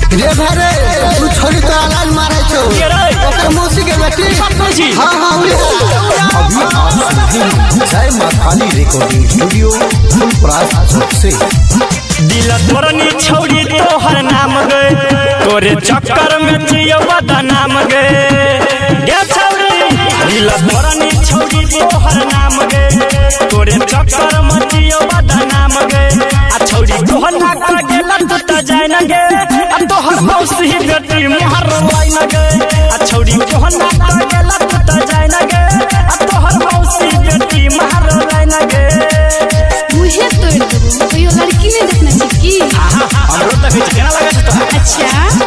रे भरे तू छोरी तो आलाज मारे छो ओकर मौसी के बेटी। हां हां अभी आप जय मां काली रिकॉर्डिंग स्टूडियो फुलपरास से। दिल तोरनी छोड़ी तोहर नाम गए तोरे चक्कर में जियवा नाम गए गे छौरी। दिल तोरनी छोड़ी तोहर नाम गए तोरे चक्कर में जियवा नाम गए। आ छौरी कोहना का गेला तू त जाय न गे आ तोहर मौसी बेटी मोहर वाई न गे। आ छौरी कोहना का गेला तू त जाय न गे आ तोहर मौसी बेटी मोहर वाई न गे। मुझे तोड़ देबो कोई लड़की ने देखना छै की। हां हमरो त भेज केना लगे छ तो। अच्छा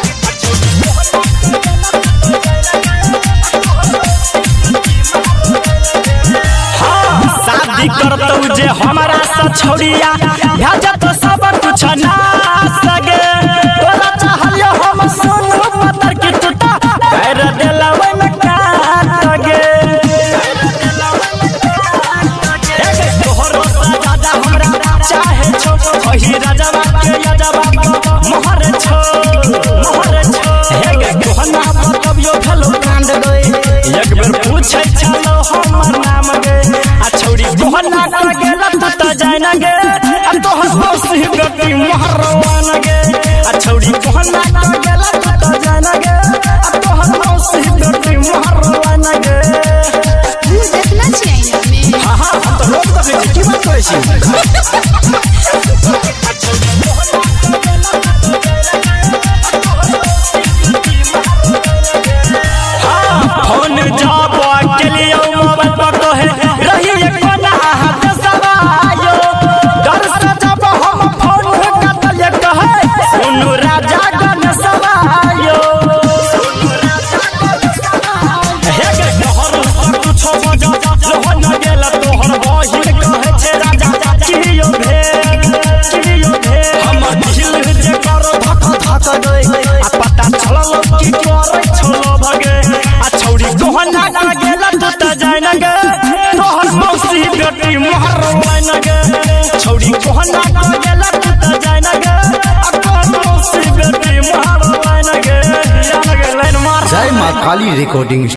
शादी करतौ जे हमारा सा छोड़िया भेजत सब कुछ ना सगे। तोरा चाहलियो हम सोनू पतर की टूटा कर देलवे में काट गे। तोहर से ज्यादा हमरा चाहे छो वही राजवा के राजवा मोहर छो मोहर छो। हे गे कोहना बतबियो भेलो कांड गए एक बेर पूछै छलो हमर नाम गे। आ छौरी कोहना का गेला तू त जाय न गे आ तोहर मौसी बेटी मोहरवा न गे। आ छौरी कोहना का गेला तू त जाय न गे आ तोहर मौसी बेटी मोहरवा न गे। तू देखना चाहिए में। हां हां हम तो रोज देखे छी की बात करै छी। फोन जब के लिए मोबाइल पर कहे रही कोना हाथ सवायो डर से जब हम फोन कतले कहे सुनु राजा गन सवायो। हे गे तोहर कुछ बजा जहन गेल तोहर बहिन कहे छे राजा कियो भेल हम दिल जे कर धक धक गए आ पता चलल की करे छलो भगे। आ छौरी कोहना का गेला तू त जाय न गे तोहर मौसी बेटी मोहरवा न गे। छौरी कोहना का गेला तू त जाय न गे आ तोहर मौसी बेटी मोहरवा न गे। जान गे लाइन मार। जय मां काली रिकॉर्डिंग